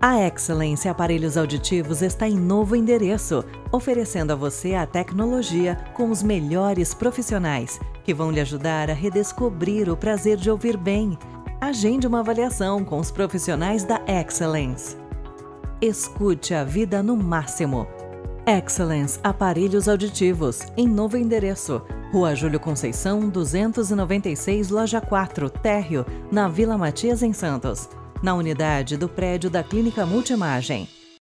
A Excellence Aparelhos Auditivos está em novo endereço, oferecendo a você a tecnologia com os melhores profissionais, que vão lhe ajudar a redescobrir o prazer de ouvir bem. Agende uma avaliação com os profissionais da Excellence. Escute a vida no máximo. Excellence Aparelhos Auditivos, em novo endereço, Rua Júlio Conceição, 296, Loja 4, Térreo, na Vila Matias, em Santos. Na unidade do prédio da Clínica Multimagem.